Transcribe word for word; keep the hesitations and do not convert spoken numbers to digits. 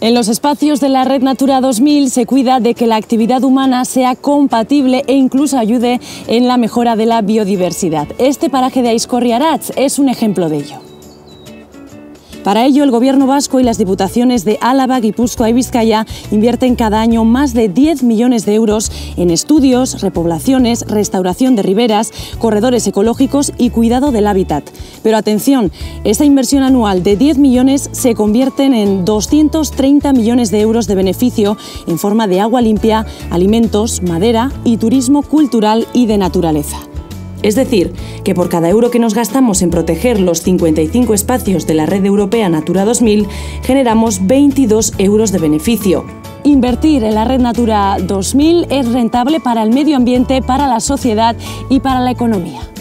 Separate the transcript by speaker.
Speaker 1: En los espacios de la Red Natura dos mil se cuida de que la actividad humana sea compatible e incluso ayude en la mejora de la biodiversidad. Este paraje de Aizkorriaratz es un ejemplo de ello. Para ello, el Gobierno vasco y las diputaciones de Álava, Guipúzcoa y Vizcaya invierten cada año más de diez millones de euros en estudios, repoblaciones, restauración de riberas, corredores ecológicos y cuidado del hábitat. Pero atención, esta inversión anual de diez millones se convierten en doscientos treinta millones de euros de beneficio en forma de agua limpia, alimentos, madera y turismo cultural y de naturaleza. Es decir, que por cada euro que nos gastamos en proteger los cincuenta y cinco espacios de la Red Europea Natura dos mil, generamos veintidós euros de beneficio. Invertir en la Red Natura dos mil es rentable para el medio ambiente, para la sociedad y para la economía.